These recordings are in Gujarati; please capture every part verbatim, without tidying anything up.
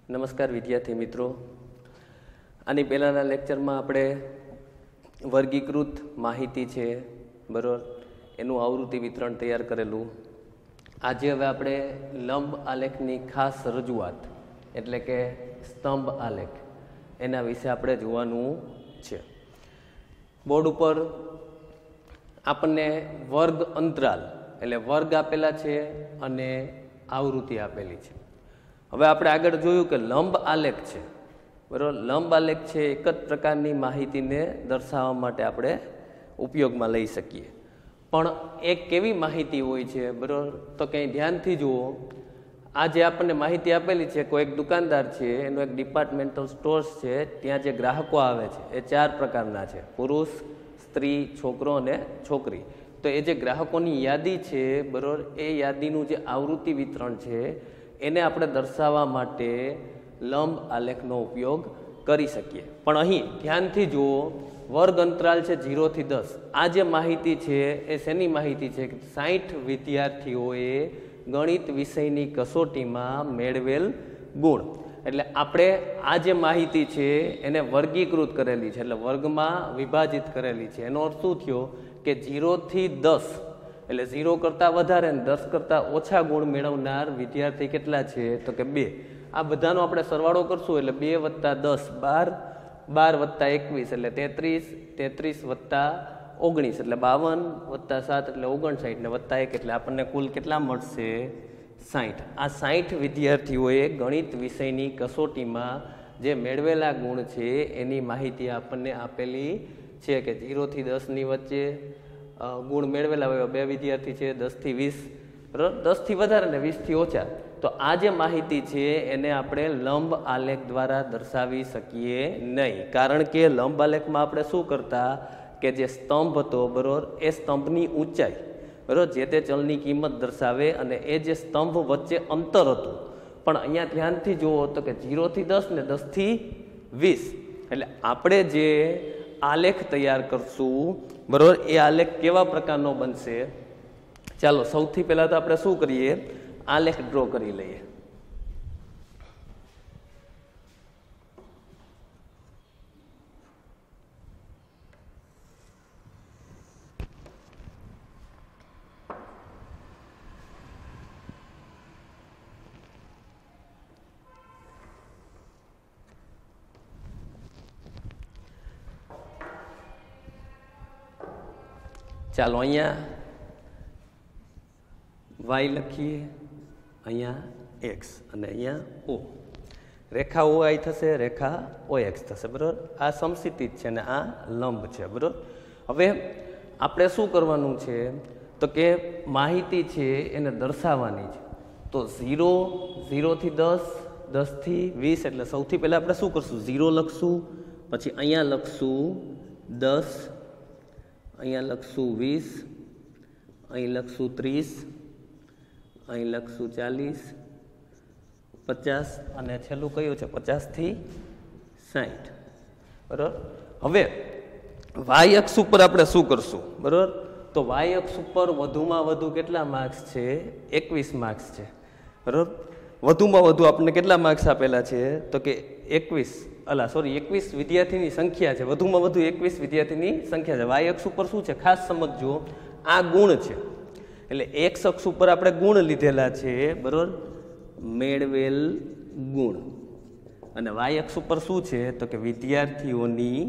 નમસ્કાર વિદ્યાર્થી મિત્રો, આની પહેલાંના લેક્ચરમાં આપણે વર્ગીકૃત માહિતી છે બરાબર, એનું આવૃત્તિ વિતરણ તૈયાર કરેલું. આજે હવે આપણે લંબ આલેખની ખાસ રજૂઆત એટલે કે સ્તંભ આલેખ એના વિશે આપણે જોવાનું છે. બોર્ડ ઉપર આપણને વર્ગ અંતરાલ એટલે વર્ગ આપેલા છે અને આવૃત્તિ આપેલી છે. હવે આપણે આગળ જોયું કે લંબ આલેખ છે બરાબર. લંબ આલેખ છે એક જ પ્રકારની માહિતીને દર્શાવવા માટે આપણે ઉપયોગમાં લઈ શકીએ, પણ એક કેવી માહિતી હોય છે બરાબર, તો કંઈ ધ્યાનથી જુઓ. આ જે આપણને માહિતી આપેલી છે, કોઈ એક દુકાનદાર છે, એનો એક ડિપાર્ટમેન્ટલ સ્ટોર્સ છે, ત્યાં જે ગ્રાહકો આવે છે એ ચાર પ્રકારના છે: પુરુષ, સ્ત્રી, છોકરો અને છોકરી. તો એ જે ગ્રાહકોની યાદી છે બરાબર, એ યાદીનું જે આવૃત્તિ વિતરણ છે એને આપણે દર્શાવવા માટે લંબ આલેખનો ઉપયોગ કરી શકીએ. પણ અહીં ધ્યાનથી જુઓ, વર્ગ અંતરાલ છે જીરોથી દસ. આ જે માહિતી છે એ શેની માહિતી છે? સાઠ વિદ્યાર્થીઓએ ગણિત વિષયની કસોટીમાં મેળવેલ ગુણ. એટલે આપણે આ જે માહિતી છે એને વર્ગીકૃત કરેલી છે, એટલે વર્ગમાં વિભાજિત કરેલી છે. એનો અર્થ શું થયો કે જીરોથી દસ એટલે ઝીરો કરતાં વધારે ને દસ કરતાં ઓછા ગુણ મેળવનાર વિદ્યાર્થી કેટલા છે? તો કે બે. આ બધાનો આપણે સરવાળો કરશું એટલે બે વત્તા દસ બાર, બાર વત્તા એકવીસ એટલે તેત્રીસ, તેત્રીસ વત્તા ઓગણીસ એટલે બાવન, વત્તા સાત એટલે ઓગણસાઠ ને વત્તા એક એટલે આપણને કુલ કેટલા મળશે? સાઠ. આ સાઠ વિદ્યાર્થીઓએ ગણિત વિષયની કસોટીમાં જે મેળવેલા ગુણ છે એની માહિતી આપણને આપેલી છે કે જીરોથી દસની વચ્ચે ગુણ મેળવેલા હોય બે વિદ્યાર્થી છે, દસથી વીસ બરાબર, દસથી વધારે ને વીસથી ઓછા. તો આ જે માહિતી છે એને આપણે લંબ આલેખ દ્વારા દર્શાવી શકીએ નહીં, કારણ કે લંબ આલેખમાં આપણે શું કરતા કે જે સ્તંભ હતો બરાબર, એ સ્તંભની ઊંચાઈ બરાબર જે તે ચલની કિંમત દર્શાવે અને એ જે સ્તંભ વચ્ચે અંતર હતું. પણ અહીંયા ધ્યાનથી જુઓ તો કે જીરોથી દસ ને દસથી વીસ એટલે આપણે જે આલેખ તૈયાર કરશું બરાબર, એ આલેખ કેવા પ્રકારનો બનશે? ચાલો સૌથી પહેલાં તો આપણે શું કરીએ, આલેખ ડ્રો કરી લઈએ. ચાલો અહીંયા વાય લખીએ, અહીંયા એક્સ અને અહીંયા ઓ. રેખા ઓ આઈ થશે, રેખા ઓ એક્સ થશે બરાબર. આ સમસ્થિત છે અને આ લંબ છે બરાબર. હવે આપણે શું કરવાનું છે તો કે માહિતી છે એને દર્શાવવાની છે. તો ઝીરો, ઝીરોથી દસ, દસથી વીસ એટલે સૌથી પહેલાં આપણે શું કરશું? ઝીરો લખશું, પછી અહીંયા લખશું દસ, અહીંયા લખશું વીસ, અહીં લખશું ત્રીસ, અહીં લખશું ચાલીસ, પચાસ અને છેલ્લું કયું છે? પચાસથી સાઠ બરાબર. હવે વાય અક્ષ ઉપર આપણે શું કરશું બરાબર? તો વાય અક્ષ ઉપર વધુમાં વધુ કેટલા માર્ક્સ છે? એકવીસ માર્ક્સ છે બરાબર. વધુમાં વધુ આપણને કેટલા માર્ક્સ આપેલા છે? તો કે એકવીસ અલા સોરી એકવીસ વિદ્યાર્થીની સંખ્યા છે. વધુમાં વધુ એકવીસ વિદ્યાર્થીની સંખ્યા છે. વાય અક્ષ ઉપર શું છે ખાસ સમજજો, આ ગુણ છે. એટલે એક્સ અક્ષ ઉપર આપણે ગુણ લીધેલા છે બરાબર, મેળવેલ ગુણ. અને વાય અક્ષ ઉપર શું છે તો કે વિદ્યાર્થીઓની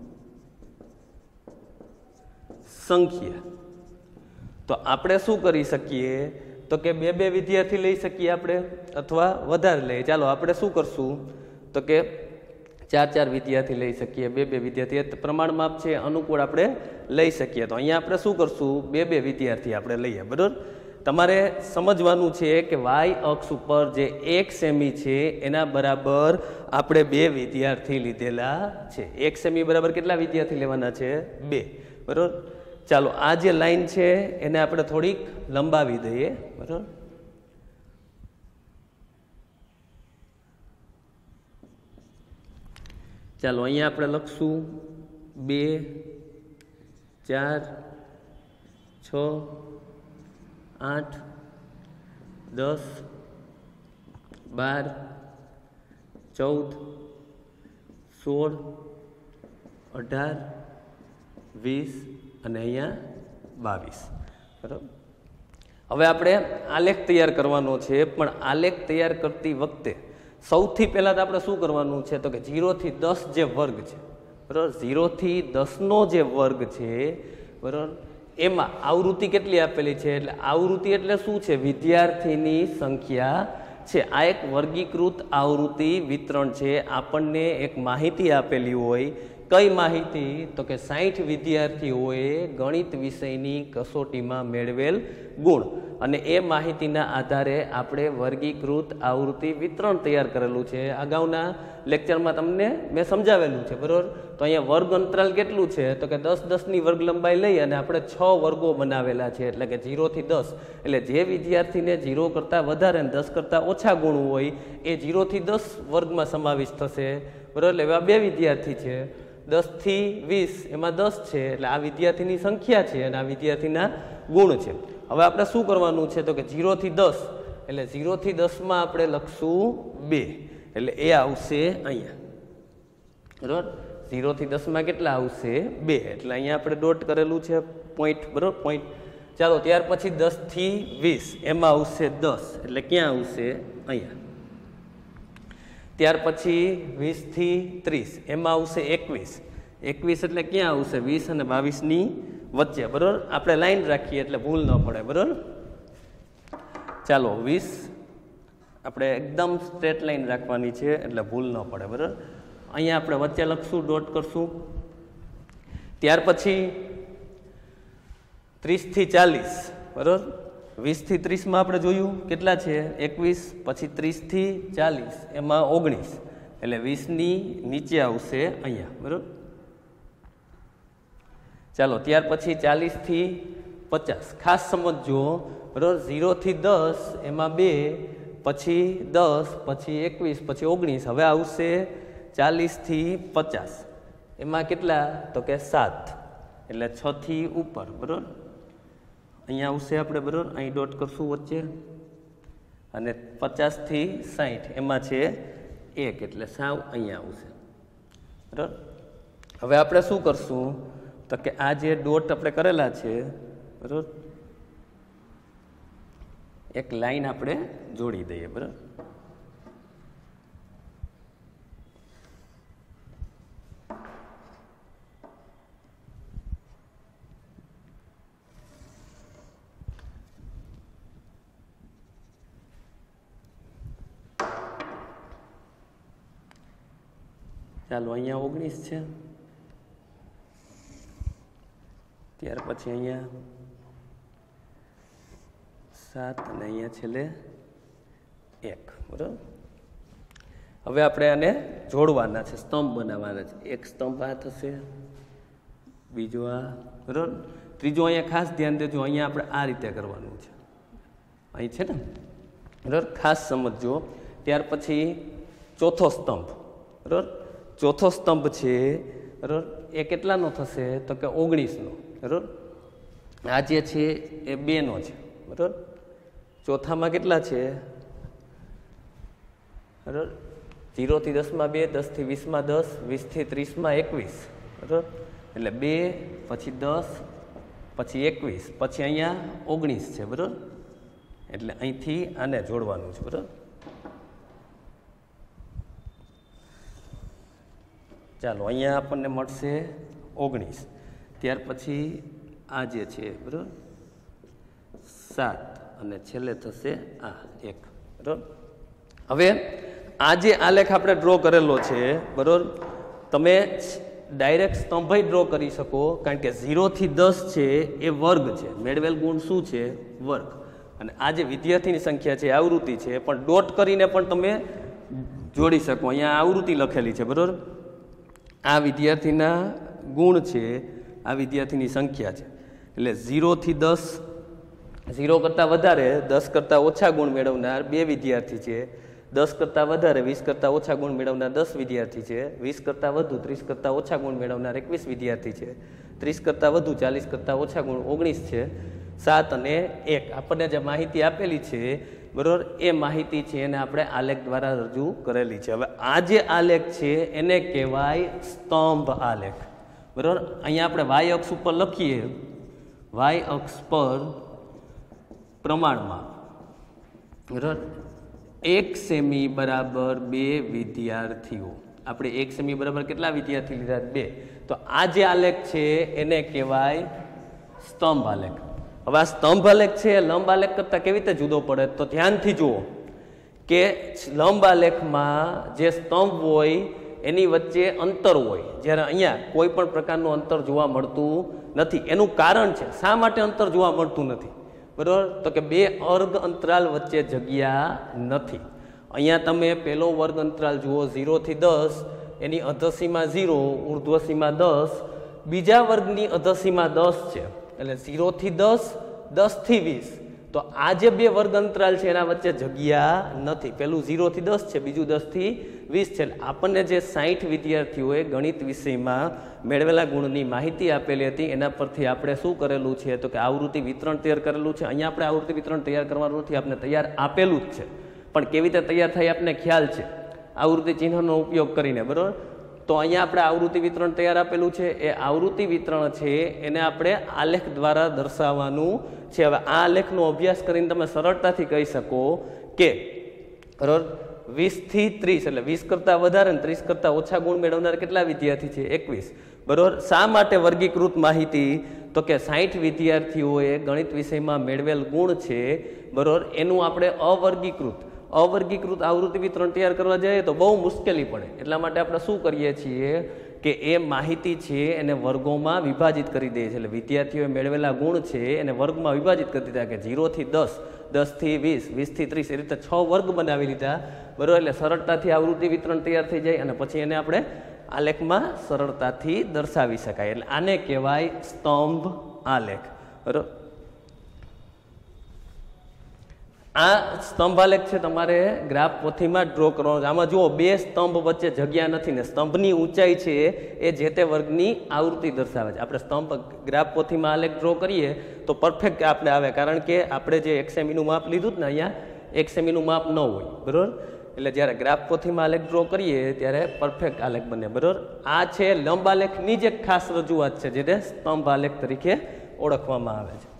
સંખ્યા. તો આપણે શું કરી શકીએ તો કે બે બે વિદ્યાર્થી લઈ શકીએ આપણે, અથવા વધારે લઈએ. ચાલો આપણે શું કરશું તો કે ચાર ચાર વિદ્યાર્થી લઈ શકીએ, બે બે વિદ્યાર્થી એ પ્રમાણ માપ છે અનુકૂળ આપણે લઈ શકીએ. તો અહીંયા આપણે શું કરશું? બે બે વિદ્યાર્થી આપણે લઈએ બરાબર. તમારે સમજવાનું છે કે વાય અક્ષ ઉપર જે એક સેમી છે એના બરાબર આપણે બે વિદ્યાર્થી લીધેલા છે. એક સેમી બરાબર કેટલા વિદ્યાર્થી લેવાના છે? બે બરાબર. ચાલો આ જે લાઈન છે એને આપણે થોડીક લંબાવી દઈએ બરાબર. ચાલો અહીંયા આપણે લખશું બે, ચાર, છ, આઠ, દસ, બાર, ચૌદ, સોળ, અઢાર, વીસ અને અહીંયા બાવીસ. બરાબર. હવે આપણે આલેખ તૈયાર કરવાનો છે, પણ આલેખ તૈયાર કરતી વખતે સૌથી પહેલાં તો આપણે શું કરવાનું છે, તો કે ઝીરોથી દસ જે વર્ગ છે, બરાબર, ઝીરોથી દસનો જે વર્ગ છે, બરાબર, એમાં આવૃત્તિ કેટલી આપેલી છે, એટલે આવૃત્તિ એટલે શું છે, વિદ્યાર્થીની સંખ્યા છે. આ એક વર્ગીકૃત આવૃત્તિ વિતરણ છે. આપણને એક માહિતી આપેલી હોય, કઈ માહિતી, તો કે સાઠ વિદ્યાર્થીઓએ ગણિત વિષયની કસોટીમાં મેળવેલ ગુણ, અને એ માહિતીના આધારે આપણે વર્ગીકૃત આવૃત્તિ વિતરણ તૈયાર કરેલું છે. અગાઉના લેક્ચરમાં તમને મેં સમજાવેલું છે, બરાબર. તો અહીંયા વર્ગ અંતરાલ કેટલું છે, તો કે દસ દસની વર્ગ લંબાઈ લઈ અને આપણે છ વર્ગો બનાવેલા છે, એટલે કે ઝીરોથી દસ. એટલે જે વિદ્યાર્થીને ઝીરો કરતાં વધારે અને દસ કરતાં ઓછા ગુણ હોય એ ઝીરોથી દસ વર્ગમાં સમાવેશ થશે, બરાબર. એટલે એવા બે વિદ્યાર્થી છે, દસથી વીસ, એમાં દસ છે, એટલે આ વિદ્યાર્થીની સંખ્યા છે અને આ વિદ્યાર્થીના ગુણ છે. હવે આપણે શું કરવાનું છે, તો કે ઝીરોથી દસ, એટલે ઝીરોથી દસમાં આપણે લખશું બે, એટલે એ આવશે અહીંયા, બરાબર. ઝીરોથી દસમાં કેટલા આવશે, બે, એટલે અહીંયા આપણે ડોટ કરેલું છે પોઈન્ટ, બરાબર, પોઈન્ટ. ચાલો, ત્યાર પછી દસથી વીસ, એમાં આવશે દસ, એટલે ક્યાં આવશે, અહીંયા. ત્યાર પછી વીસથી ત્રીસ, એમાં આવશે એકવીસ, એકવીસ એટલે ક્યાં આવશે, વીસ અને બાવીસની વચ્ચે, બરાબર. આપણે લાઈન રાખીએ એટલે ભૂલ ન પડે, બરાબર. ચાલો, વીસ આપણે એકદમ સ્ટ્રેટ લાઈન રાખવાની છે એટલે ભૂલ ન પડે, બરાબર. અહીંયા આપણે વચ્ચે લખશું, ડોટ કરશું. ત્યાર પછી ત્રીસથી ચાલીસ, બરાબર. વીસથી ત્રીસમાં આપણે જોયું કેટલા છે, એકવીસ, પછી ત્રીસથી ચાલીસ, એમાં ઓગણીસ, એટલે વીસની નીચે આવશે અહીંયા, બરાબર. ચાલો, ત્યાર પછી ચાલીસથી પચાસ, ખાસ સમજજો, બરાબર. ઝીરોથી દસ, એમાં બે, પછી દસ, પછી એકવીસ, પછી ઓગણીસ, હવે આવશે ચાલીસથી પચાસ, એમાં કેટલા, તો કે સાત, એટલે છથી ઉપર, બરાબર. અહીંયા આવશે આપણે, બરાબર, અહીં ડોટ કરશું વચ્ચે. અને પચાસથી સાઠ, એમાં છે એક, એટલે સાવ અહીંયા આવશે, બરાબર. હવે આપણે શું કરશું, તો કે આ જે ડોટ આપણે કરેલા છે, બરાબર, એક લાઈન આપણે જોડી દઈએ, બરાબર. ચાલો, અહીંયા ઓગણીસ છે, ત્યાર પછી અહીંયા સાત અને અહીંયા છેલ્લે એક, બરાબર. હવે આપણે આને જોડવાના છે, સ્તંભ બનાવવાના છે. એક સ્તંભ આ થશે, બીજો આ, બરાબર. ત્રીજો અહીંયા ખાસ ધ્યાન દેજો, અહીંયા આપણે આ રીતે કરવાનું છે, અહીં છે ને, બરાબર, ખાસ સમજજો. ત્યાર પછી ચોથો સ્તંભ, બરાબર. ચોથો સ્તંભ છે, બરાબર, એ કેટલાનો થશે, તો કે ઓગણીસનો, બરાબર. આ જે છે એ બેનો છે, બરાબર. ચોથામાં કેટલા છે, બરાબર. ઝીરોથી દસમાં બે, દસથી વીસમાં દસ, વીસથી ત્રીસમાં એકવીસ, બરાબર. એટલે બે, પછી દસ, પછી એકવીસ, પછી અહીંયા ઓગણીસ છે, બરાબર. એટલે અહીંથી આને જોડવાનું છે, બરાબર. ચાલો, અહીંયા આપણને મળશે ઓગણીસ, ત્યાર પછી આ જે છે, બરાબર, સાત, અને છેલ્લે થશે આ એક, બરાબર. હવે આ જે આલેખ આપણે ડ્રો કરેલો છે, બરાબર, તમે ડાયરેક્ટ સ્તંભ ડ્રો કરી શકો, કારણ કે ઝીરોથી દસ છે એ વર્ગ છે, મેળવેલ ગુણ શું છે, વર્ગ, અને આ જે વિદ્યાર્થીની સંખ્યા છે આવૃત્તિ છે, પણ ડોટ કરીને પણ તમે જોડી શકો. અહીંયા આવૃત્તિ લખેલી છે, બરાબર. આ વિદ્યાર્થીના ગુણ છે, આ વિદ્યાર્થીની સંખ્યા છે, એટલે ઝીરોથી દસ, ઝીરો કરતાં વધારે, દસ કરતાં ઓછા ગુણ મેળવનાર બે વિદ્યાર્થી છે, દસ કરતાં વધારે, વીસ કરતાં ઓછા ગુણ મેળવનાર દસ વિદ્યાર્થી છે, વીસ કરતાં વધુ, ત્રીસ કરતાં ઓછા ગુણ મેળવનાર એકવીસ વિદ્યાર્થી છે, ત્રીસ કરતાં વધુ, ચાલીસ કરતાં ઓછા ગુણ ઓગણીસ છે, સાત અને એક. આપણને જે માહિતી આપેલી છે બરોબર, એ માહિતી છે એને આપણે આલેખ દ્વારા રજૂ કરેલી છે. હવે આ જે આલેખ છે એને કહેવાય સ્તંભ આલેખ. બરોબર, અહીંયા આપણે વાય અક્ષ ઉપર લખીએ, વાય અક્ષ પર પ્રમાણમાં, બરોબર, એક સેમી બરાબર બે વિદ્યાર્થીઓ. આપણે એક સેમી બરાબર કેટલા વિદ્યાર્થી લીધા? બે. તો આ જે આલેખ છે એને કહેવાય સ્તંભ આલેખ. હવે આ સ્તંભ આલેખ છે લંબ આલેખ કરતા કેવી રીતે જુદો પડે? તો ધ્યાનથી જુઓ કે લંબ આલેખમાં જે સ્તંભ હોય એની વચ્ચે અંતર હોય, જ્યારે અહીંયા કોઈ પણ પ્રકારનું અંતર જોવા મળતું નથી. એનું કારણ છે શા માટે અંતર જોવા મળતું નથી? બરોબર, તો કે બે અર્ધ અંતરાલ વચ્ચે જગ્યા નથી. અહીંયા તમે પહેલો વર્ગ અંતરાલ જુઓ ઝીરોથી દસ, એની અધસીમાં ઝીરો, ઉર્ધ્વસીમાં દસ, બીજા વર્ગની અધસીમાં દસ છે, એટલે ઝીરોથી દસ, દસથી વીસ. તો આ જે બે વર્ગ અંતરાલ છે એના વચ્ચે જગ્યા નથી. પેલું ઝીરોથી દસ છે, બીજું દસથી વીસ છે. આપણને જે સાઠ વિદ્યાર્થીઓએ ગણિત વિષયમાં મેળવેલા ગુણની માહિતી આપેલી હતી એના પરથી આપણે શું કરેલું છે તો કે આવૃત્તિ વિતરણ તૈયાર કરેલું છે. અહીંયા આપણે આવૃત્તિ વિતરણ તૈયાર કરવાનું નથી, આપણે તૈયાર આપેલું જ છે, પણ કેવી રીતે તૈયાર થાય આપને ખ્યાલ છે આવૃત્તિ ચિહ્નનો ઉપયોગ કરીને. બરાબર, તો અહીંયા આપણે આવૃત્તિ વિતરણ તૈયાર આપેલું છે. એ આવૃત્તિ વિતરણ છે એને આપણે આલેખ દ્વારા દર્શાવવાનું છે. હવે આ આલેખનો અભ્યાસ કરીને તમે સરળતાથી કહી શકો કે બરાબર વીસથી ત્રીસ એટલે વીસ કરતાં વધારે ને ત્રીસ કરતાં ઓછા ગુણ મેળવનાર કેટલા વિદ્યાર્થી છે? એકવીસ. બરાબર, શા માટે વર્ગીકૃત માહિતી? તો કે સાઠ વિદ્યાર્થીઓએ ગણિત વિષયમાં મેળવેલ ગુણ છે, બરાબર, એનું આપણે અવર્ગીકૃત અવર્ગીકૃત આવૃત્તિ વિતરણ તૈયાર કરવા જઈએ તો બહુ મુશ્કેલી પડે. એટલા માટે આપણે શું કરીએ છીએ કે એ માહિતી છે એને વર્ગોમાં વિભાજિત કરી દઈએ છીએ. એટલે વિદ્યાર્થીઓએ મેળવેલા ગુણ છે એને વર્ગમાં વિભાજિત કરી દીધા કે ઝીરોથી દસ, દસથી વીસ, વીસથી ત્રીસ, એ રીતે છ વર્ગ બનાવી લીધા. બરાબર, એટલે સરળતાથી આવૃત્તિ વિતરણ તૈયાર થઈ જાય અને પછી એને આપણે આલેખમાં સરળતાથી દર્શાવી શકાય. એટલે આને કહેવાય સ્તંભ આલેખ. બરાબર, આ સ્તંભ આલેખ છે તમારે ગ્રાફ પોથીમાં ડ્રો કરવાનો છે. આમાં જુઓ બે સ્તંભ વચ્ચે જગ્યા નથી ને સ્તંભની ઊંચાઈ છે એ જે તે વર્ગની આવૃત્તિ દર્શાવે છે. આપણે સ્તંભ ગ્રાફ પોથીમાં આલેખ ડ્રો કરીએ તો પરફેક્ટ આપણે આવે, કારણ કે આપણે જે એક સેમીનું માપ લીધું જ ને અહીંયા એક સેમીનું માપ ન હોય. બરાબર, એટલે જ્યારે ગ્રાફ પોથીમાં આલેખ ડ્રો કરીએ ત્યારે પરફેક્ટ આલેખ બને. બરાબર, આ છે લંબ આલેખની જ એક ખાસ રજૂઆત છે જેને સ્તંભ આલેખ તરીકે ઓળખવામાં આવે છે.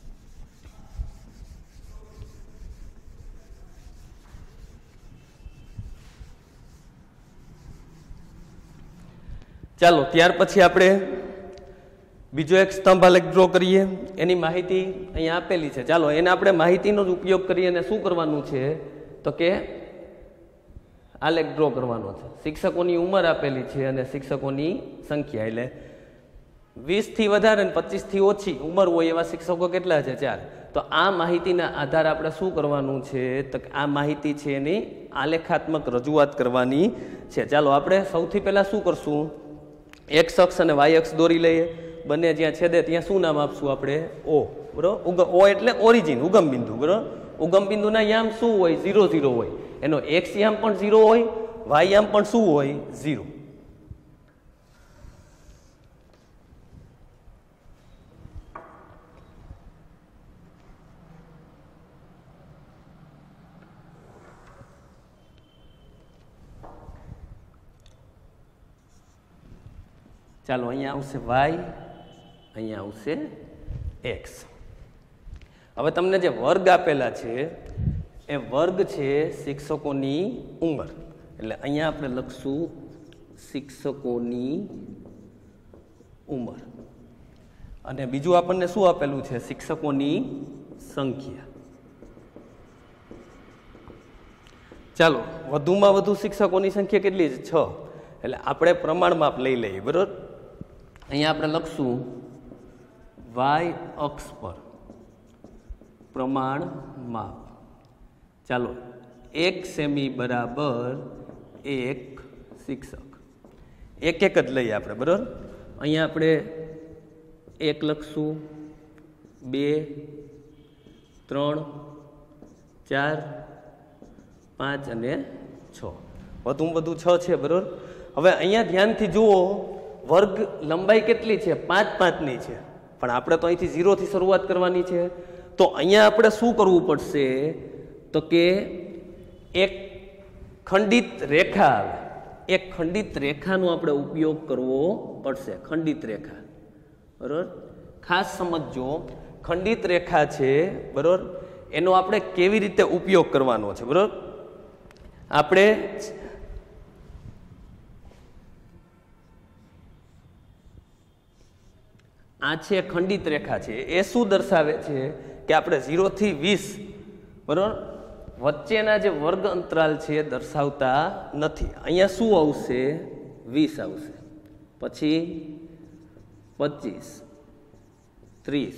ચાલો ત્યાર પછી આપણે બીજો એક સ્તંભ આલેખ ડ્રો કરીએ. એની માહિતી અહીંયા આપેલી છે. ચાલો એને આપણે માહિતીનો જ ઉપયોગ કરીએ અને શું કરવાનું છે તો કે આલેખ ડ્રો કરવાનો છે. શિક્ષકોની ઉંમર આપેલી છે અને શિક્ષકોની સંખ્યા, એટલે વીસથી વધારે ને પચીસથી ઓછી ઉંમર હોય એવા શિક્ષકો કેટલા છે? ચાર. તો આ માહિતીના આધારે આપણે શું કરવાનું છે તો આ માહિતી છે એની આલેખાત્મક રજૂઆત કરવાની છે. ચાલો આપણે સૌથી પહેલા શું કરશું, એક્સ અક્ષ અને વાય અક્ષ દોરી લઈએ. બંને જ્યાં છેદે ત્યાં શું નામ આપશું આપણે? ઓ. બરોબર, ઓ એટલે ઓરિજિન, ઉગમ બિંદુ. બરોબર, ઉગમ બિંદુના યામ શું હોય? ઝીરો ઝીરો હોય. એનો એક્સ યામ પણ ઝીરો હોય, વાય યામ પણ શું હોય? ઝીરો. ચાલો અહીંયા આવશે વાય, અહીંયા આવશે એક્સ. હવે તમને જે વર્ગ આપેલા છે એ વર્ગ છે શિક્ષકોની ઉંમર, એટલે અહીંયા આપણે લખશું શિક્ષકોની ઉંમર. અને બીજું આપણને શું આપેલું છે? શિક્ષકોની સંખ્યા. ચાલો વધુમાં વધુ શિક્ષકોની સંખ્યા કેટલી છે? છ. એટલે આપણે પ્રમાણ માપ લઈ લઈએ. બરોબર, અહીંયા આપણે લખશું વાય અક્ષ પર પ્રમાણ માપ. ચાલો એક સેમી બરાબર એક શિક્ષક. એક એક જ લઈએ આપણે. બરાબર, અહીંયા આપણે એક લખશું, બે, ત્રણ, ચાર, પાંચ અને છ. વધુમાં વધુ છ છે. બરાબર, હવે અહીંયા ધ્યાનથી જુઓ વર્ગ લંબાઈ કેટલી છે? પાંચ પાંચની છે, પણ આપણે તો અહીંથી ઝીરોથી શરૂઆત કરવાની છે. તો અહીંયા આપણે શું કરવું પડશે તો કે એક ખંડિત રેખા આવે, એક ખંડિત રેખાનો આપણે ઉપયોગ કરવો પડશે. ખંડિત રેખા, બરોબર, ખાસ સમજજો. ખંડિત રેખા છે, બરોબર, એનો આપણે કેવી રીતે ઉપયોગ કરવાનો છે, બરોબર. આપણે આ છે ખંડિત રેખા છે. એ શું દર્શાવે છે કે આપણે ઝીરો થી વીસ, બરોબર, વચ્ચેના જે વર્ગ અંતરાલ છે એ દર્શાવતા નથી. અહીંયા શું આવશે? વીસ આવશે, પછી પચીસ, ત્રીસ,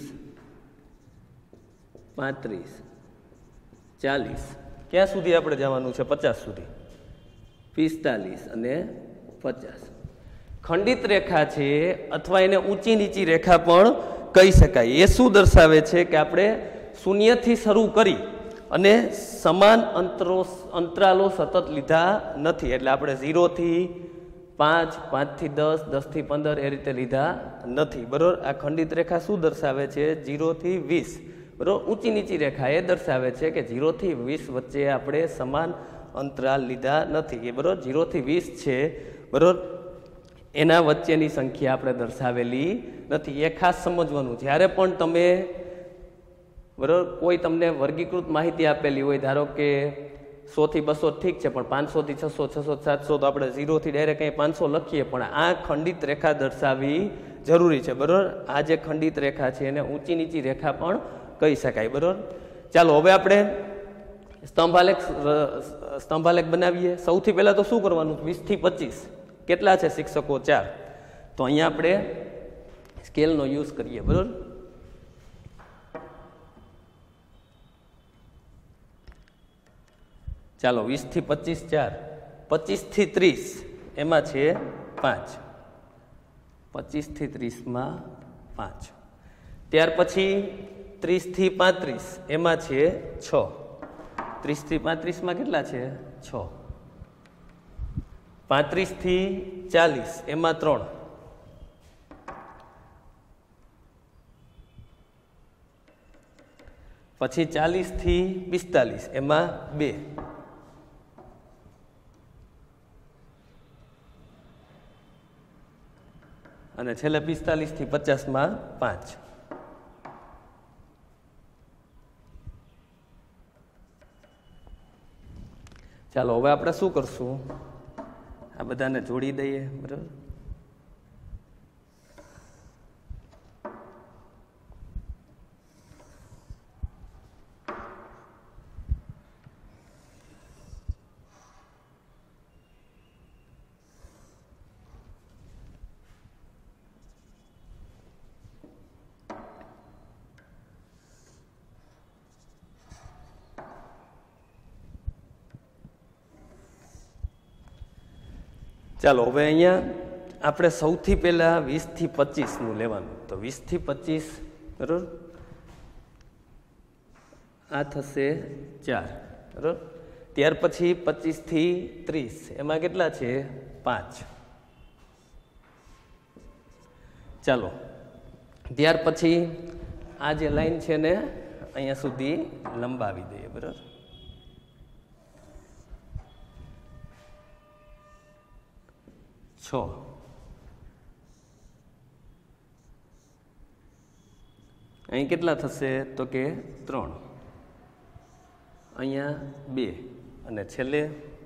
પાંત્રીસ, ચાલીસ, ક્યાં સુધી આપણે જવાનું છે? પચાસ સુધી, પિસ્તાલીસ અને પચાસ. ખંડિત રેખા છે, અથવા એને ઊંચી નીચી રેખા પણ કહી શકાય. એ શું દર્શાવે છે કે આપણે શૂન્યથી શરૂ કરી અને સમાન અંતરો અંતરાલો સતત લીધા નથી. એટલે આપણે ઝીરોથી પાંચ, પાંચથી દસ, દસથી પંદર એ રીતે લીધા નથી, બરોબર. આ ખંડિત રેખા શું દર્શાવે છે? ઝીરોથી વીસ, બરોબર. ઊંચી નીચી રેખા એ દર્શાવે છે કે ઝીરોથી વીસ વચ્ચે આપણે સમાન અંતરાલ લીધા નથી. એ બરોબર ઝીરોથી વીસ છે, બરોબર, એના વચ્ચેની સંખ્યા આપણે દર્શાવેલી નથી. એ ખાસ સમજવાનું. જ્યારે પણ તમે, બરોબર, કોઈ તમને વર્ગીકૃત માહિતી આપેલી હોય, ધારો કે સો થી બસો ઠીક છે, પણ પાંચસો થી છસો, છસો સાતસો, તો આપણે ઝીરોથી ડાયરેક્ટ અહીં પાંચસો લખીએ, પણ આ ખંડિત રેખા દર્શાવવી જરૂરી છે, બરોબર. આ જે ખંડિત રેખા છે એને ઊંચી નીચી રેખા પણ કહી શકાય, બરોબર. ચાલો હવે આપણે સ્તંભાલેખ સ્તંભાલેખ બનાવીએ. સૌથી પહેલા તો શું કરવાનું? વીસ થી પચીસ કેટલા છે શિક્ષકો? ચાર. તો અહીંયા આપણે સ્કેલનો યુઝ કરીએ, બરોબર. ચાલો, વીસ થી પચીસ ચાર, પચીસ થી ત્રીસ એમાં છે પાંચ, પચીસ થી ત્રીસમાં પાંચ. ત્યાર પછી ત્રીસ થી પાંત્રીસ એમાં છે છ, ત્રીસ થી પાંત્રીસમાં કેટલા છે? છ. પાંત્રીસ થી ચાલીસ એમાં ત્રણ, પછી ચાલીસ થી પિસ્તાલીસ એમાં બે, અને છેલ્લે પિસ્તાલીસ થી પચાસ માં પાંચ. ચાલો હવે આપણે શું કરશું? આ બધાને જોડી દઈએ, બરાબર. ચાલો હવે અહીંયા આપણે સૌથી પહેલા વીસ થી પચીસ નું લેવાનું. તો વીસ થી પચીસ, બરોબર, આ થશે ચાર, બરોબર. ત્યાર પછી પચીસ થી ત્રીસ એમાં કેટલા છે? પાંચ. ચાલો, ત્યાર પછી આ જે લાઈન છે ને અહીંયા સુધી લંબાવી દઈએ, બરોબર. છ. અહીં કેટલા થશે? તો કે ત્રણ, અહીંયા બે, અને છેલ્લે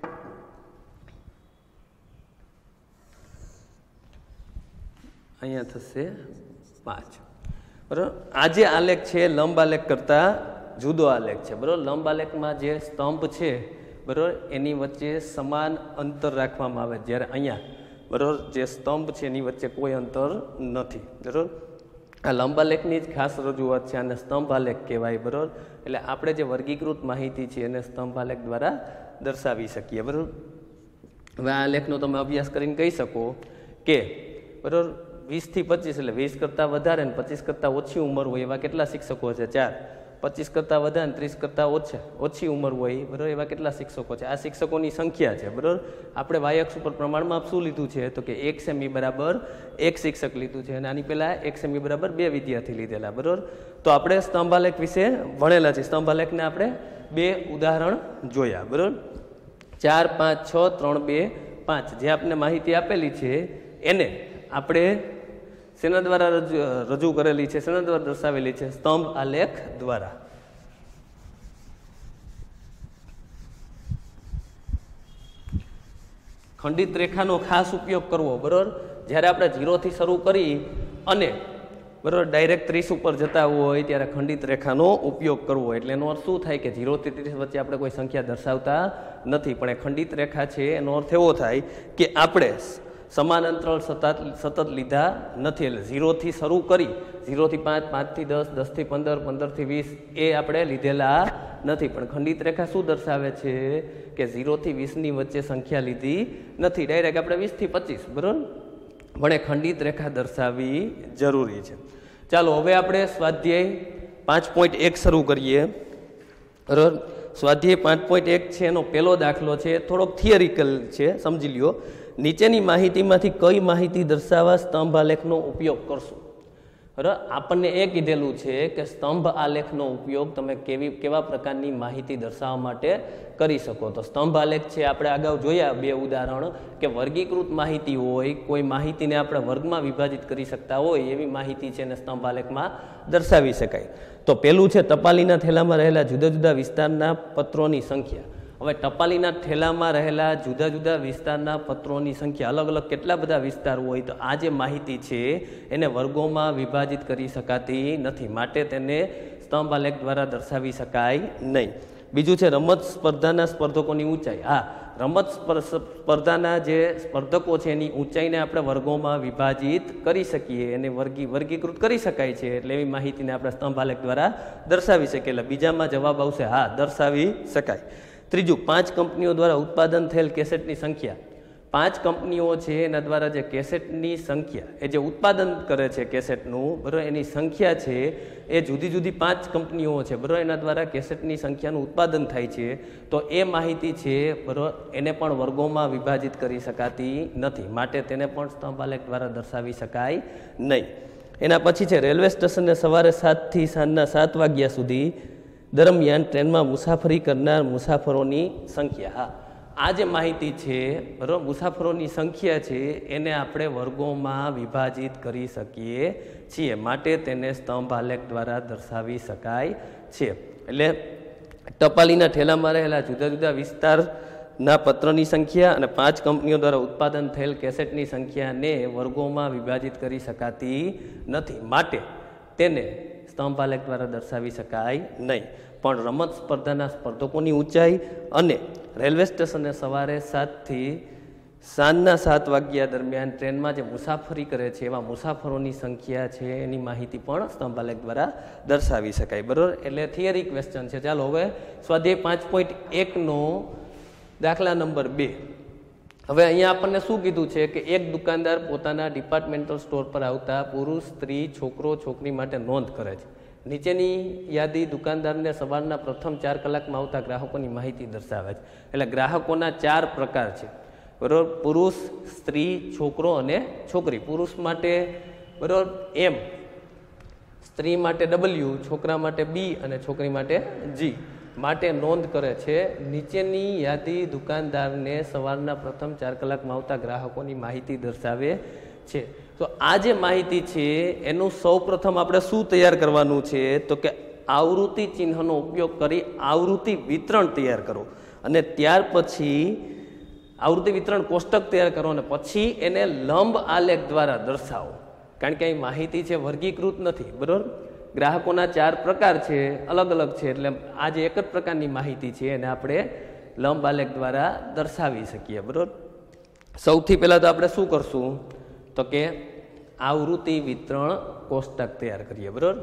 અહીંયા થશે પાંચ, બરાબર. આ જે આલેખ છે લંબ આલેખ કરતા જુદો આલેખ છે, બરાબર. લંબ આલેખમાં જે સ્તંભ છે, બરાબર, એની વચ્ચે સમાન અંતર રાખવામાં આવે, જ્યારે અહીંયા, બરાબર, જે સ્તંભ છે એની વચ્ચે કોઈ અંતર નથી, બરાબર. આ લંબાલેખની જ ખાસ રજૂઆત છે, આને સ્તંભાલેખ કહેવાય, બરાબર. એટલે આપણે જે વર્ગીકૃત માહિતી છે એને સ્તંભાલેખ દ્વારા દર્શાવી શકીએ, બરાબર. હવે આ લેખનો તમે અભ્યાસ કરીને કહી શકો કે, બરાબર, વીસ થી પચીસ એટલે વીસ કરતાં વધારે ને પચીસ કરતાં ઓછી ઉંમર હોય એવા કેટલા શિક્ષકો છે? ચાર. પચીસ કરતાં વધારે ને ત્રીસ કરતાં ઓછા ઓછી ઉંમર હોય, બરાબર, એવા કેટલા શિક્ષકો છે? આ શિક્ષકોની સંખ્યા છે, બરાબર. આપણે વાયક્ષ ઉપર પ્રમાણમાં શું લીધું છે? તો કે એક સેમી બરાબર એક શિક્ષક લીધું છે, અને આની પહેલાં એક સેમી બરાબર બે વિદ્યાર્થી લીધેલા, બરાબર. તો આપણે સ્તંભાલેખ વિશે ભણેલા છે. સ્તંભાલેખને આપણે બે ઉદાહરણ જોયા, બરાબર. ચાર પાંચ છ ત્રણ બે પાંચ જે આપને માહિતી આપેલી છે એને આપણે શેના દ્વારા રજૂ રજૂ કરેલી છે, શેના દ્વારા દર્શાવેલી છે? સ્તંભ આલેખ દ્વારા. ખંડિત રેખાનો ખાસ ઉપયોગ કરવો, બરાબર. જ્યારે આપણે ઝીરોથી શરૂ કરી અને બરાબર ડાયરેક્ટ ત્રીસ ઉપર જતા હોય ત્યારે ખંડિત રેખાનો ઉપયોગ કરવો. એટલે એનો અર્થ શું થાય કે ઝીરોથી ત્રીસ વચ્ચે આપણે કોઈ સંખ્યા દર્શાવતા નથી, પણ એ ખંડિત રેખા છે એનો અર્થ એવો થાય કે આપણે સમાનાંતર સતત સતત લીધા નથી. એટલે ઝીરોથી શરૂ કરી ઝીરોથી પાંચ, પાંચથી દસ, દસથી પંદર, પંદરથી વીસ એ આપણે લીધેલા નથી, પણ ખંડિત રેખા શું દર્શાવે છે કે ઝીરોથી વીસની વચ્ચે સંખ્યા લીધી નથી, ડાયરેક્ટ આપણે વીસથી પચીસ, બરાબર. પણ એ ખંડિત રેખા દર્શાવવી જરૂરી છે. ચાલો હવે આપણે સ્વાધ્યાય પાંચ પોઈન્ટ એક શરૂ કરીએ, બરાબર. સ્વાધ્યાય પાંચ પોઈન્ટ એક છે એનો પહેલો દાખલો છે, થોડોક થિયરિકલ છે, સમજી લ્યો. નીચેની માહિતીમાંથી કઈ માહિતી દર્શાવવા સ્તંભ આલેખનો ઉપયોગ કરશો? બરાબર. આપણને એ કીધેલું છે કે સ્તંભ આલેખનો ઉપયોગ તમે કેવી કેવા પ્રકારની માહિતી દર્શાવવા માટે કરી શકો. તો સ્તંભ આલેખ છે આપણે અગાઉ જોયા બે ઉદાહરણ કે વર્ગીકૃત માહિતી હોય, કોઈ માહિતીને આપણે વર્ગમાં વિભાજિત કરી શકતા હોય એવી માહિતી છે એને સ્તંભ આલેખમાં દર્શાવી શકાય. તો પહેલું છે ટપાલીના થેલામાં રહેલા જુદા જુદા વિસ્તારના પત્રોની સંખ્યા. હવે ટપાલીના થેલામાં રહેલા જુદા જુદા વિસ્તારના પત્રોની સંખ્યા, અલગ અલગ કેટલા બધા વિસ્તાર હોય, તો આ જે માહિતી છે એને વર્ગોમાં વિભાજિત કરી શકાતી નથી, માટે તેને સ્તંભ આલેખ દ્વારા દર્શાવી શકાય નહીં. બીજું છે રમત સ્પર્ધાના સ્પર્ધકોની ઊંચાઈ. હા, રમત સ્પર્ધાના જે સ્પર્ધકો છે એની ઊંચાઈને આપણે વર્ગોમાં વિભાજિત કરી શકીએ, એને વર્ગી વર્ગીકૃત કરી શકાય છે, એટલે એવી માહિતીને આપણે સ્તંભ આલેખ દ્વારા દર્શાવી શકીએ. એટલે બીજામાં જવાબ આવશે હા, દર્શાવી શકાય. ત્રીજું, પાંચ કંપનીઓ દ્વારા ઉત્પાદન થયેલ કેસેટની સંખ્યા. પાંચ કંપનીઓ છે એના દ્વારા જે કેસેટની સંખ્યા, એ જે ઉત્પાદન કરે છે કેસેટનું, બરાબર, એની સંખ્યા છે એ જુદી જુદી પાંચ કંપનીઓ છે, બરાબર, એના દ્વારા કેસેટની સંખ્યાનું ઉત્પાદન થાય છે. તો એ માહિતી છે, બરાબર, એને પણ વર્ગોમાં વિભાજિત કરી શકાતી નથી, માટે તેને પણ સ્તંભ આલેખ દ્વારા દર્શાવી શકાય નહીં. એના પછી છે રેલવે સ્ટેશનને સવારે સાતથી સાંજના સાત વાગ્યા સુધી દરમિયાન ટ્રેનમાં મુસાફરી કરનાર મુસાફરોની સંખ્યા. હા, આ જે માહિતી છે, બરાબર, મુસાફરોની સંખ્યા છે એને આપણે વર્ગોમાં વિભાજિત કરી શકીએ છીએ, માટે તેને સ્તંભ આલેખ દ્વારા દર્શાવી શકાય છે. એટલે ટપાલીના ઠેલામાં રહેલા જુદા જુદા વિસ્તારના પત્રની સંખ્યા અને પાંચ કંપનીઓ દ્વારા ઉત્પાદન થયેલ કેસેટની સંખ્યાને વર્ગોમાં વિભાજિત કરી શકાતી નથી, માટે તેને સ્તંભ આલેખ દ્વારા દર્શાવી શકાય નહીં. પણ રમત સ્પર્ધાના સ્પર્ધકોની ઊંચાઈ અને રેલવે સ્ટેશને સવારે સાતથી સાંજના સાત વાગ્યા દરમિયાન ટ્રેનમાં જે મુસાફરી કરે છે એવા મુસાફરોની સંખ્યા છે એની માહિતી પણ સ્તંભ આલેખ દ્વારા દર્શાવી શકાય, બરાબર. એટલે થિયરી ક્વેશ્ચન છે. ચાલો હવે સ્વાધ્યાય પાંચ પોઈન્ટ એકનો દાખલા નંબર બે. હવે અહીંયા આપણને શું કીધું છે કે એક દુકાનદાર પોતાના ડિપાર્ટમેન્ટલ સ્ટોર પર આવતા પુરુષ, સ્ત્રી, છોકરો, છોકરી માટે નોંધ કરે છે. નીચેની યાદી દુકાનદારને સવારના પ્રથમ ચાર કલાકમાં આવતા ગ્રાહકોની માહિતી દર્શાવે છે. એટલે ગ્રાહકોના ચાર પ્રકાર છે, બરાબર, પુરુષ, સ્ત્રી, છોકરો અને છોકરી. પુરુષ માટે બરાબર એમ, સ્ત્રી માટે ડબલ્યુ, છોકરા માટે બી અને છોકરી માટે જી માટે નોંધ કરે છે. નીચેની યાદી દુકાનદારને સવારના પ્રથમ ચાર કલાકમાં આવતા ગ્રાહકોની માહિતી દર્શાવે છે. તો આ જે માહિતી છે એનું સૌ પ્રથમ આપણે શું તૈયાર કરવાનું છે તો કે આવૃત્તિ ચિહ્નનો ઉપયોગ કરી આવૃત્તિ વિતરણ તૈયાર કરો, અને ત્યાર પછી આવૃત્તિ વિતરણ કોષ્ટક તૈયાર કરો અને પછી એને લંબ આલેખ દ્વારા દર્શાવો. કારણ કે અહીં માહિતી છે વર્ગીકૃત નથી, બરાબર. ગ્રાહકોના ચાર પ્રકાર છે, અલગ અલગ છે, એટલે આ જે એક જ પ્રકારની માહિતી છે એને આપણે લંબ આલેખ દ્વારા દર્શાવી શકીએ, બરાબર. સૌથી પહેલાં તો આપણે શું કરશું તો કે આવૃત્તિ વિતરણ કોષ્ટક તૈયાર કરીએ, બરાબર.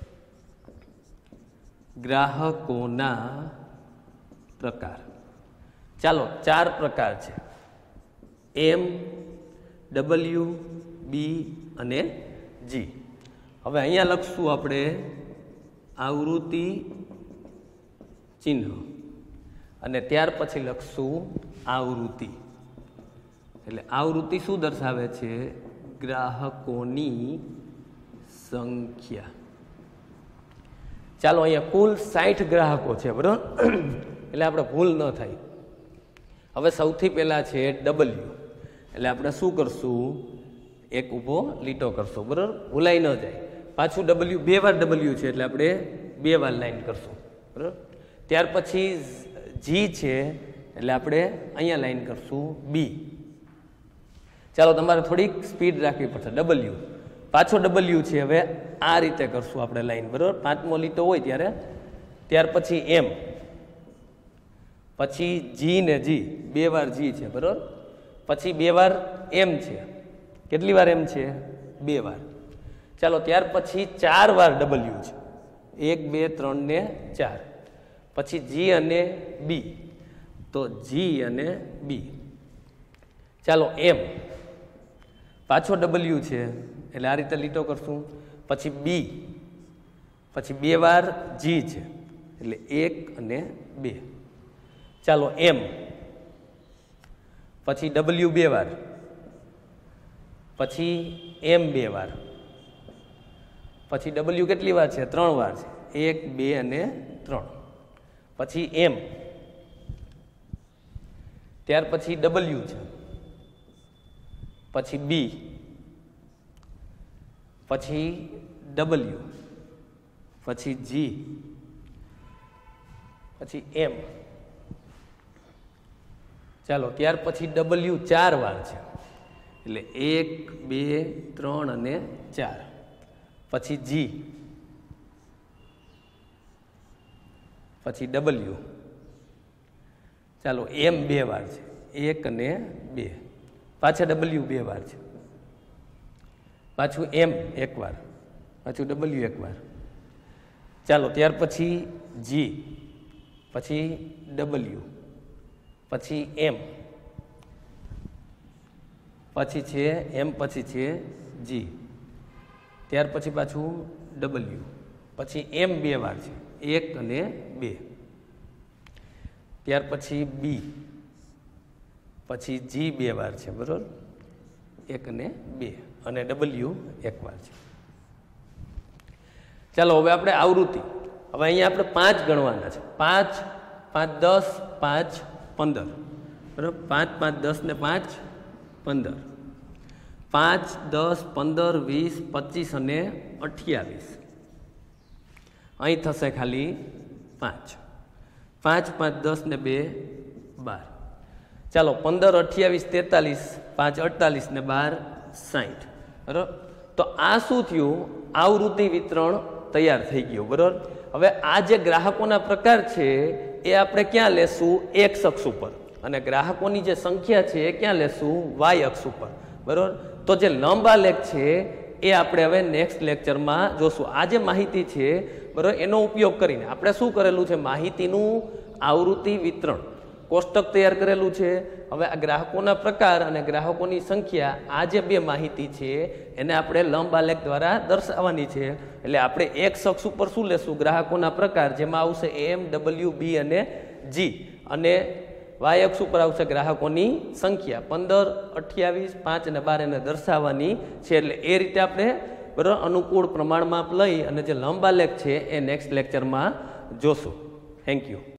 ગ્રાહકોના પ્રકાર, ચાલો ચાર પ્રકાર છે, એમ, ડબલ્યુ, બી અને જી. હવે અહીંયા લખશું આપણે આવૃત્તિ ચિહ્ન અને ત્યાર પછી લખશું આવૃત્તિ. એટલે આવૃત્તિ શું દર્શાવે છે? ગ્રાહકોની સંખ્યા. ચાલો અહીંયા કુલ સાઠ ગ્રાહકો છે, બરાબર, એટલે આપણે ભૂલ ન થાય. હવે સૌથી પહેલાં છે ડબલ્યુ, એટલે આપણે શું કરશું, એક ઊભો લીટો કરશું, બરાબર, ભૂલાઈ ન જાય. પાછું ડબલ્યુ, બે વાર ડબલ્યુ છે એટલે આપણે બે વાર લાઈન કરશું, બરાબર. ત્યાર પછી જી છે એટલે આપણે અહીંયા લાઈન કરશું બી. ચાલો તમારે થોડીક સ્પીડ રાખવી પડશે. ડબલ્યુ, પાછો ડબલ્યુ છે, હવે આ રીતે કરશું આપણે લાઈન, બરાબર, પાંચમો લીટો હોય ત્યારે. ત્યાર પછી એમ, પછી જી ને જી, બે વાર જી છે, બરાબર, પછી બે વાર એમ છે. કેટલી વાર એમ છે? બે વાર. ચાલો ત્યાર પછી ચાર વાર ડબલ્યુ છે, એક બે ત્રણ ને ચાર. પછી જી અને બી, તો જી અને બી. ચાલો એમ, પાછો ડબલ્યુ છે એટલે આ રીતે લીટો કરશું. પછી બી, પછી બે વાર જી છે એટલે એક અને બે. ચાલો એમ, પછી ડબલ્યુ બે વાર, પછી એમ બે વાર, પછી ડબલ્યુ કેટલી વાર છે? ત્રણ વાર છે, એક બે અને ત્રણ. પછી એમ, ત્યાર પછી ડબલ્યુ છે, પછી બી, પછી ડબલ્યુ, પછી જી, પછી એમ. ચાલો ત્યાર પછી ડબલ્યુ ચાર વાર છે એટલે એક બે ત્રણ અને ચાર. પછી જી, પછી ડબલ્યુ. ચાલો એમ બે વાર છે, એક અને બે. પાછા ડબલ્યુ બે વાર છે, પાછું એમ એક વાર, પાછું ડબલ્યુ એક વાર. ચાલો ત્યાર પછી જી, પછી ડબલ્યુ, પછી એમ, પછી છે એમ, પછી છે જી. ત્યાર પછી પાછું ડબલ્યુ, પછી એમ બે વાર છે, એક અને બે. ત્યાર પછી બી, પછી જી બે વાર છે, બરાબર, એક અને બે, અને ડબલ્યુ એક વાર છે. ચાલો હવે આપણે આવૃત્તિ, હવે અહીંયા આપણે પાંચ ગણવાના છે. પાંચ પાંચ દસ, પાંચ પંદર, બરાબર, પાંચ પાંચ દસ ને પાંચ પંદર. પાંચ દસ પંદર વીસ પચીસ અને અઠ્યાવીસ. અહીં થશે ખાલી પાંચ. પાંચ પાંચ દસ ને બે બાર. ચાલો પંદર અઠ્યાવીસ તેતાલીસ, પાંચ અડતાલીસ ને બાર સાઠ, બરાબર. તો આ શું થયું? આવૃત્તિ વિતરણ તૈયાર થઈ ગયું, બરાબર. હવે આ જે ગ્રાહકોના પ્રકાર છે એ આપણે ક્યાં લેશું? એક્સ અક્ષ ઉપર. અને ગ્રાહકોની જે સંખ્યા છે એ ક્યાં લેશું? વાય અક્ષ ઉપર, બરાબર. તો જે લંબ આલેખ છે એ આપણે હવે નેક્સ્ટ લેક્ચરમાં જોશું. આ જે માહિતી છે, બરાબર, એનો ઉપયોગ કરીને આપણે શું કરેલું છે? માહિતીનું આવૃત્તિ વિતરણ કોષ્ટક તૈયાર કરેલું છે. હવે આ ગ્રાહકોના પ્રકાર અને ગ્રાહકોની સંખ્યા, આ જે બે માહિતી છે એને આપણે લંબ આલેખ દ્વારા દર્શાવવાની છે. એટલે આપણે એક્સ અક્ષ ઉપર શું લેશું? ગ્રાહકોના પ્રકાર, જેમાં આવશે એમ, ડબલ્યુ, બી અને જી. અને વાય અક્ષ ઉપર આવશે ગ્રાહકોની સંખ્યા, પંદર અઠ્યાવીસ પાંચ અને બાર એને દર્શાવવાની છે. એટલે એ રીતે આપણે, બરાબર, અનુકૂળ પ્રમાણમાં લઈ અને જે લંબ આલેખ છે એ નેક્સ્ટ લેક્ચરમાં જોશું. Thank you.